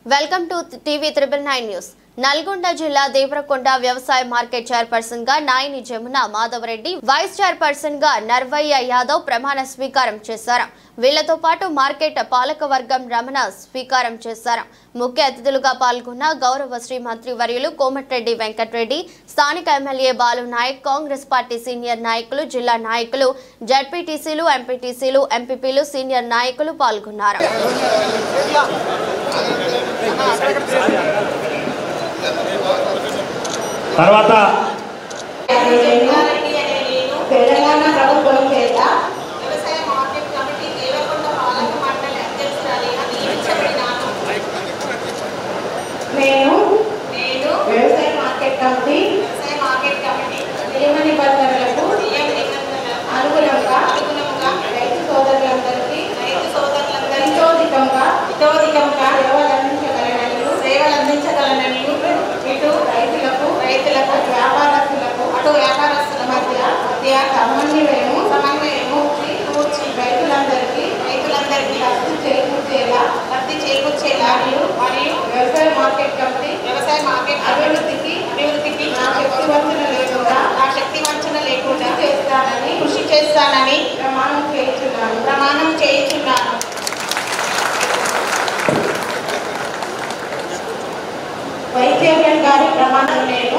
Welcome to TV 999 news. Nalgonda జిల్లా దేవరకొండ వ్యవసాయ market chairperson గా నాయని జమున మాధవరెడ్డి, వైస్ చైర్పర్సన్ గా నర్వయ్య యాదవ్ ప్రమాణ స్వీకారం చేశారు. వీళ్లతో పాటు మార్కెట్ పాలకవర్గం రమణ స్వీకారం చేశారు. ముఖ్య అతిథులుగా పాల్గొన్న గౌరవ శ్రీ మంత్రి వర్యులు కోమటిరెడ్డి వెంకటరెడ్డి, స్థానిక MLA Balu Nayak, Congress party senior నాయకులు, జిల్లా నాయకులు, జడ్పీటీసీలు, ఎంపీటీసీలు, ఎంపీపీలు, సీనియర్ నాయకులు పాల్గొన్నారు. తర్వాత తెలంగాణ ప్రభుత్వం చేత వ్యవసాయ మార్కెట్ కమిటీ దేవరకొండ పాలక మండలి అధ్యక్షురాలిగా నియమించబడినాను. నేను వ్యవసాయ మార్కెట్ కమిటీ నియమ నిబంధనలకు అనుగుణంగా రైతు సోదరులందరికీ ఇతోధికంగా సేవలు అందించగలనని ఇటు రైతులకు వ్యాపారస్తుల మధ్య సమన్వయము కూర్చి రైతులందరికీ లబ్ధి చేకూర్చేలా మరియు వ్యవసాయ మార్కెట్ కమిటీ అభివృద్ధికి నా శక్తి వంచన లేకుండా కృషి చేస్తానని ప్రమాణం చేయుచున్నాను. వైస్ చైర్మన్ గారి ప్రమాణం నేను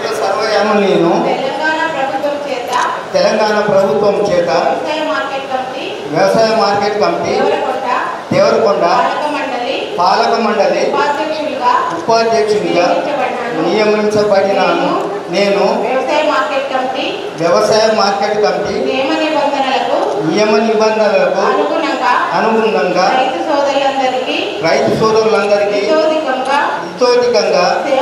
తెలంగాణ ప్రభుత్వం చేత వ్యవసాయ మార్కెట్ కమిటీ దేవరకొండ పాలక మండలి ఉపాధ్యక్షునిగా నియమించబడినాను. నేను వ్యవసాయ మార్కెట్ కమిటీ నియమ నిబంధనలకు అనుగుణంగా రైతు సోదరులందరికీ ఇతోధికంగా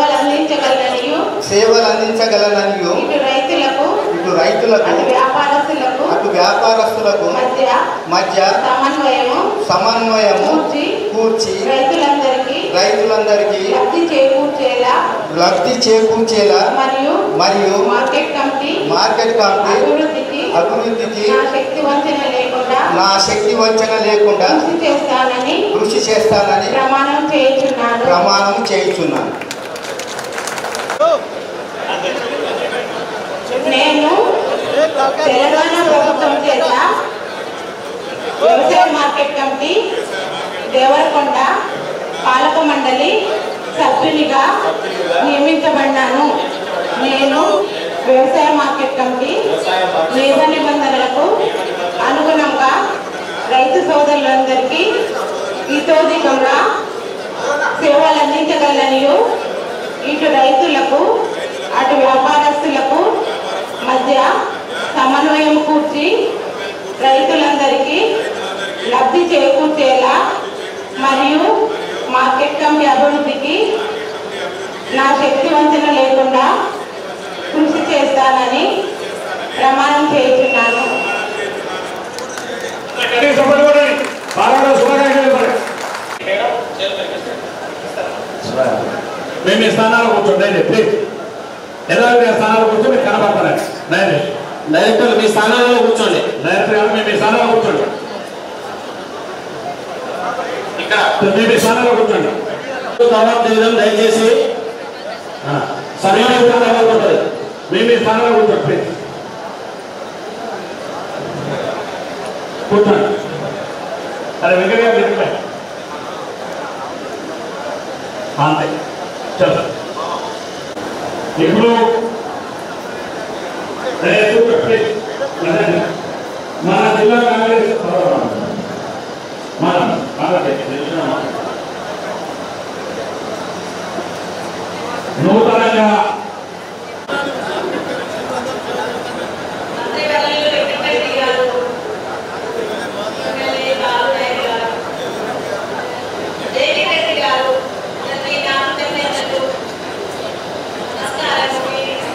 సేవలు అందించగలననియు ఇటు రైతులకు అటు వ్యాపారస్తులకు మధ్య సమన్వయము కూర్చి రైతులందరికీ లబ్ధి చేకూర్చేలా మరియు మార్కెట్ కమిటీ అభివృద్ధికి నా శక్తి వంచన లేకుండా కృషి చేస్తానని ప్రమాణం చేయుచున్నాను. నేను తెలంగాణ ప్రభుత్వం చేత వ్యవసాయ మార్కెట్ కమిటీ దేవరకొండ పాలక మండలి సభ్యునిగా నియమించబడినాను. నేను వ్యవసాయ మార్కెట్ కమిటీ నియమ నిబంధనలకు అనుగుణంగా రైతు సోదరులందరికీ ఇతోధికంగా సేవలు అందించగలనియు ఇటు రైతులకు అటు వ్యాపారస్తులకు మధ్య సమన్వయం కూర్చి రైతులందరికీ లబ్ధి చేకూర్చేలా మరియు మార్కెట్ కమిటీ అభివృద్ధికి నా శక్తి వంచన లేకుండా కృషి చేస్తానని ప్రమాణం చేస్తున్నాను. మేము మీ స్థానాలు కూర్చోండి ప్లీజ్. ఎలాగ స్థానాలు కూర్చొని మీరు కనబడతారు. డైరెక్టర్ మీ స్థానాలలో కూర్చోండి. డైరెక్టర్ గారు మీ స్థానాల్లో కూర్చోండి. ఇక్కడ మీ స్థానాల్లో కూర్చోండి. తర్వాత చేయడం దయచేసి సమయం ఉంటుంది. మీ స్థానాల్లో కూర్చోండి ప్లీజ్. కూర్చోండి. అరే వెంకట గారు అంతే చెప్తారు. ఇప్పుడు మన జిల్లా కాంగ్రెస్ నూతనంగా నమస్కారం.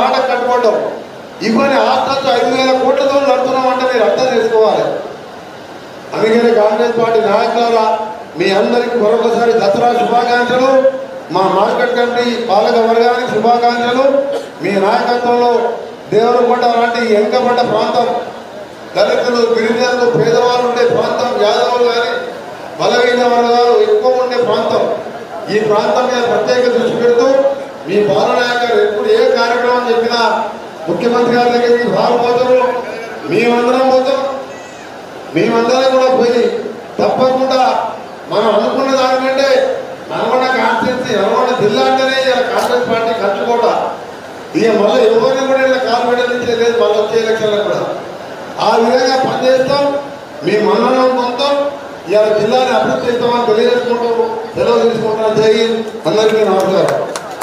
మాట కట్టుబడ్డాం. ఇవన్నీ ఆస్తంతో 5,000 కోట్లతో నడుతున్నామంటే మీరు అర్థం చేసుకోవాలి. అందుకని కాంగ్రెస్ పార్టీ నాయకులారా మీ అందరికీ మరొకసారి దసరా శుభాకాంక్షలు. మా మార్కెట్ కమిటీ పాలక వర్గానికి శుభాకాంక్షలు. మీ నాయకత్వంలో దేవరకొండ లాంటి వెనుకబడ్డ ప్రాంతం, దళితులు, గిరిజనులు, పేదవాళ్ళు ఉండే ప్రాంతం, యాదవులు కానీ బలహీన వర్గాలు ఎక్కువ ఉండే ప్రాంతం, ఈ ప్రాంతం మీద ప్రత్యేక దృష్టి పెడుతూ మీ బాలనాయక గారు ఎప్పుడు ఏ కార్యక్రమం చెప్పినా ముఖ్యమంత్రి గారి దగ్గరికి భాగపోతారు. మేమందరం పోతాం. మేమందరం కూడా పోయి తప్పకుండా మనం అనుకున్న దానికంటే నల్గొండ కాన్స్టిట్యున్సీ, నల్గొండ జిల్లా అంటేనే ఇలా కాంగ్రెస్ పార్టీ ఖర్చుకోట. ఇక మళ్ళీ ఎవరిని కూడా ఇలా కాలు పెట్టనిచ్చే లేదు మళ్ళీ వచ్చే ఎలక్షన్లకు కూడా. ఆ విధంగా పనిచేస్తాం. మీ మన్ననం పొందుతాం. ఇలా జిల్లాని అభివృద్ధి చేస్తామని తెలియజేసుకుంటూ సెలవు తీసుకుంటున్నాం. జై హింద్. అందరికీ నమస్కారం.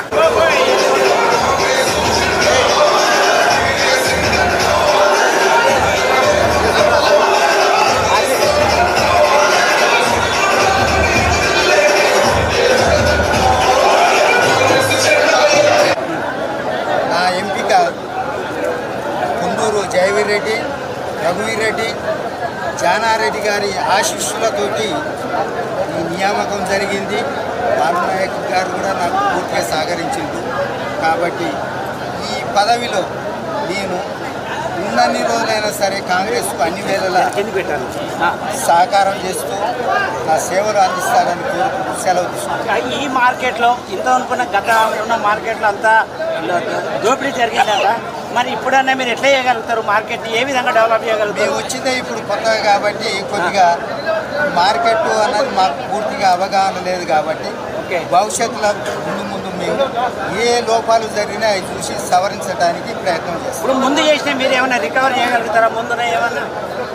నా ఎంపిక కుందూరు జయవీర్ రెడ్డి, రఘువీర్ రెడ్డి, జానారెడ్డి గారి ఆశీస్సులతోటి ఈ నియామకం జరిగింది. బాలనాయక్ గారు కూడా నాకు పూర్తిగా సహకరించింది. కాబట్టి ఈ పదవిలో నేను ఉన్నన్ని రోజులైనా సరే కాంగ్రెస్కు అన్ని వేళలా సహకారం చేస్తూ నా సేవలు అందిస్తానని కోరుకుంటూ సెలవు తీసుకుంటాను. ఈ మార్కెట్లో ఇంత అనుకున్న గత ఉన్న మార్కెట్లో అంతా దోపిడీ జరిగిందంట. మరి ఇప్పుడన్నా మీరు ఎట్లా చేయగలుగుతారు? మార్కెట్ని ఏ విధంగా డెవలప్ చేయగలుగుతారు? మేము వచ్చిందే ఇప్పుడు కొత్తగా కాబట్టి కొద్దిగా మార్కెట్ అన్నది మాకు పూర్తిగా అవగాహన లేదు కాబట్టి భవిష్యత్తులో ముందు మేము ఏ లోపాలు జరిగినా అవి చూసి సవరించడానికి ప్రయత్నం చేస్తాం. ఇప్పుడు ముందు చేసినా మీరు ఏమైనా రికవర్ చేయగలుగుతారా? ముందునే ఏమన్నా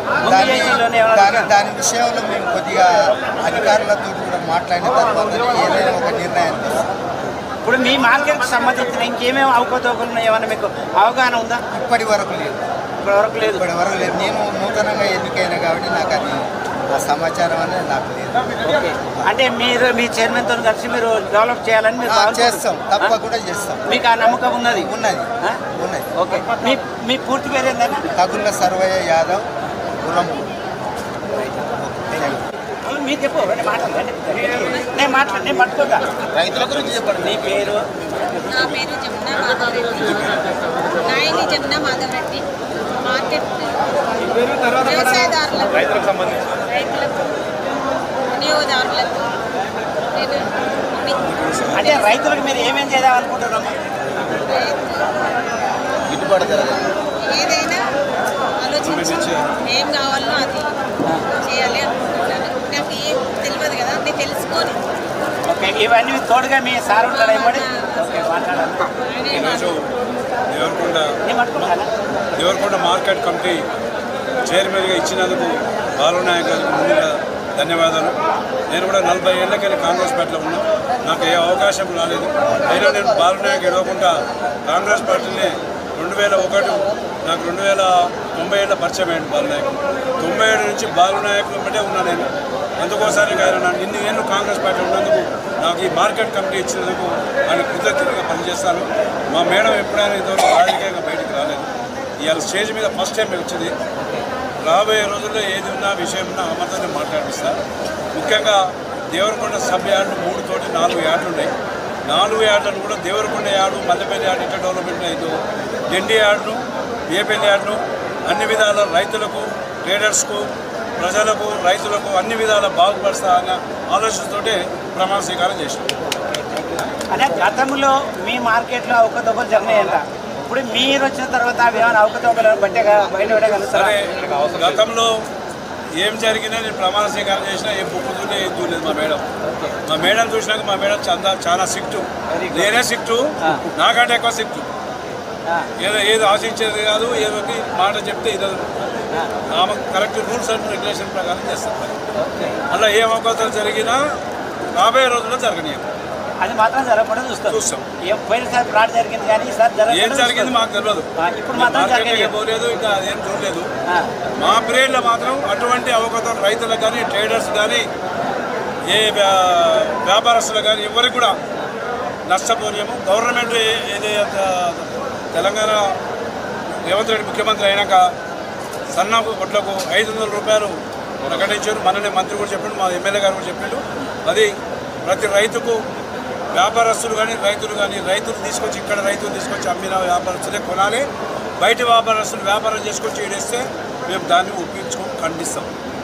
దాని విషయంలో మేము కొద్దిగా అధికారులతో కూడా మాట్లాడిన తర్వాత ఏదైనా ఒక నిర్ణయం తీస్తాం. ఇప్పుడు మీ మార్కెట్కి సంబంధించిన ఇంకేమేమి అవకతవకలు ఏమన్నా మీకు అవగాహన ఉందా? ఇప్పటి వరకు లేదు. ఇప్పటి వరకు లేదు. నేను నూతనంగా ఎన్నికైనా కాబట్టి నాకు అది ఆ సమాచారం అనేది నాకు లేదు. ఓకే, అంటే మీరు మీ చైర్మన్తో కలిసి మీరు డెవలప్ చేయాలని మీరు చేస్తాం, తప్పకుండా చేస్తాం. మీకు ఆ నమ్మకం ఉన్నది? ఉన్నది. ఓకే, మీ పూర్తి పేరు ఏంటంటే? కగుళ్ళ సర్వయ్య యాదవ్, గురం. మీరు చెప్పు, నేను పట్టుకోగా. రైతుల గురించి చెప్పండి. మీ పేరు? నా పేరు జమున మాధవరెడ్డి, నాయని జమున మాధవరెడ్డి. మార్కెట్ వ్యవసాయదారులకు, రైతులకు, వినియోగదారులకు అంటే రైతులకు మీరు ఏమేమి చేద్దాం అనుకుంటున్నాము? గిట్టుబాటు ఏదైనా ఆలోచించి ఏం కావాలో అది చేయాలి అనుకుంటున్నాను. నాకు ఏం తెలియదు కదా, అన్నీ తెలుసుకొని. ఓకే, ఇవన్నీ తోడుగా మీ సార్ ఉంటారా? ఇవ్వండి. ఓకే, మాట్లాడాలి. దేవరకొండ మార్కెట్ కమిటీ చైర్మన్గా ఇచ్చినందుకు బాలనాయక్ గారికి ముందుగా ధన్యవాదాలు. నేను కూడా 40 ఏళ్ళకెళ్ళి కాంగ్రెస్ పార్టీలో ఉన్నా. నాకు ఏ అవకాశం రాలేదు. అయినా నేను బాలనాయక్ ఎడవకుండా కాంగ్రెస్ పార్టీని 2001 నాకు 2090 ఏళ్ళ పరిచయం అయ్యాడు బాలనాయక్. 97 నుంచి బాలనాయక్ బట్టే ఉన్నా నేను. అందుకోసానికి ఆయన నన్ను ఇన్ని ఏళ్ళు కాంగ్రెస్ పార్టీ ఉన్నందుకు, నాకు ఈ మార్కెట్ కమిటీ ఇచ్చినందుకు ఆయన కృతజ్ఞతగా పనిచేస్తాను. మా మేడం ఎప్పుడైనా ఇంతవరకు రాజకీయంగా బయటకు రాలేదు. ఇవాళ స్టేజ్ మీద ఫస్ట్ టైం వచ్చింది. రాబోయే రోజుల్లో ఏది ఉన్నా విషయం ఉన్నా అమర్తనే మాట్లాడిస్తాను. ముఖ్యంగా దేవరకొండ సబ్ యార్డులు 3 తోటి 4 యార్డులు ఉన్నాయి. 4 యార్డులను కూడా దేవరకొండ యార్డు, మల్లెపల్లి యార్డు ఇట్లా డెవలప్మెంట్ అయిందో, డిండి యార్డును, ఏపల్లి యార్డును అన్ని విధాల రైతులకు, ట్రేడర్స్కు, ప్రజలకు, రైతులకు అన్ని విధాల బాగుపరుస్తా అన్న ఆలోచనతోటే ప్రమాణ స్వీకారం చేశాం. అంటే గతంలో మీ మార్కెట్లో అవకతవకలు జరిగినాయంట. ఇప్పుడు మీరు వచ్చిన తర్వాత అవి ఏమైనా అవకతవకలు బయటపడగలుగుతారు? గతంలో ఏం జరిగినా నేను ప్రమాణ స్వీకారం చేసినా ఏ బుక్ చూడలే, ఏం చూడలేదు. మా మేడం చూసినాక మా మేడం చాలా సిక్టు, నేనే సిక్టు, నాకంటే ఎక్కువ సిక్టు. ఏది ఆశించేది కాదు, ఏదో మాట చెప్తే ఇది ఆమె కరెక్ట్ రూల్స్ అండ్ రెగ్యులేషన్ ప్రకారం చేస్తారు. అలా ఏ అవకాశాలు జరిగినా రాబోయే రోజుల్లో జరగనీయం. అది మాత్రం జరగకుండా చూస్తాం. పోయినసారి ఫ్రాడ్ జరిగింది కానీ ఈసారి ఏం జరిగింది మాకు తెలియదు. ఇప్పుడు మాత్రం పోలేదు, ఇంకా అదేం చూడలేదు. మా పీరియడ్లో మాత్రం అటువంటి అవకాశాలు రైతులకు కానీ, ట్రేడర్స్ కానీ, ఏ వ్యాపారస్తులకు కానీ ఎవరికి కూడా నష్టపోలేము. గవర్నమెంట్ ఏదైతే తెలంగాణ రేవంత్ రెడ్డి ముఖ్యమంత్రి అయినాక సన్న వడ్లకు 500 రూపాయలు ప్రకటించారు. మననే మంత్రి కూడా చెప్పిండు, మా ఎమ్మెల్యే గారు కూడా చెప్పిండు. అది ప్రతి రైతుకు వ్యాపారస్తులు కానీ రైతులు తీసుకొచ్చి ఇక్కడ రైతులు తీసుకొచ్చి అమ్మిన వ్యాపారస్తులే కొనాలి. బయట వ్యాపారస్తులు వ్యాపారం చేసుకొచ్చి ఈడేస్తే మేము దాన్ని ఉపయోగించుకొని ఖండిస్తాం.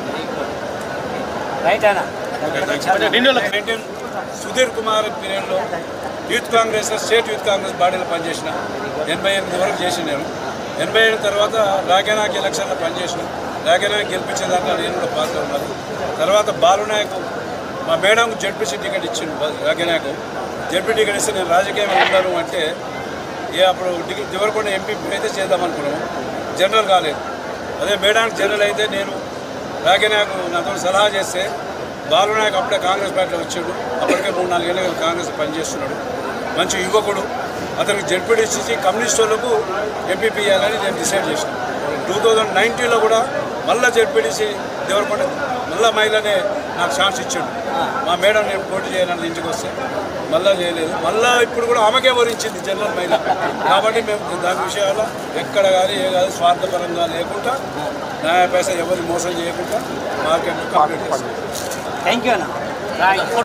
సుధీర్ కుమార్ పీరియడ్లో youth Congress state youth Congress బాడీలో పనిచేసిన 88 వరకు చేసిన నేను. 87 తర్వాత రాకేనాకి ఎలక్షన్లో పనిచేసిన. రాకేనాకి గెలిపించే దాంట్లో నేను కూడా పాత్ర ఉన్నాను. తర్వాత బాలునాయకు మా మేడంకు జడ్పీసీ టికెట్ ఇచ్చిండు. రాకేనాయకు జడ్పీ టికెట్ ఇస్తే నేను రాజకీయంగా ఉన్నాను అంటే అప్పుడు దేవరకొండ ఎంపీ అయితే చేద్దామనుకున్నాము. జనరల్ కాలేదు. అదే మేడానికి జనరల్ అయితే నేను రాకేనాయకు నాతో సలహా చేస్తే బాలునాయకు అప్పుడే కాంగ్రెస్ పార్టీలో వచ్చాడు. అప్పటికే 3-4 ఏళ్ళుగా కాంగ్రెస్ పనిచేస్తున్నాడు. మంచి యువకుడు. అతనికి జడ్పీటీసీ కమ్యూనిస్ట్ వాళ్ళకు ఎంపీపీ ఇవ్వాలని నేను డిసైడ్ చేశాను. 2019లో కూడా మళ్ళీ జడ్పీటీసీ దేవరకొండ మళ్ళీ మహిళనే నాకు ఛాన్స్ ఇచ్చాడు. మా మేడం నేను పోటీ చేయాలని ఇంటికి వస్తే మళ్ళీ చేయలేదు. మళ్ళీ ఇప్పుడు కూడా ఆమెకే వరించింది జనరల్ మహిళ. కాబట్టి మేము దాని విషయాల్లో ఎక్కడ కానీ స్వార్థపరంగా లేకుండా న్యాయ పైసా ఎవరిని మోసం చేయకుండా మార్కెట్ కంప్లీట్ చేస్తాం. థ్యాంక్ యూ అన్న.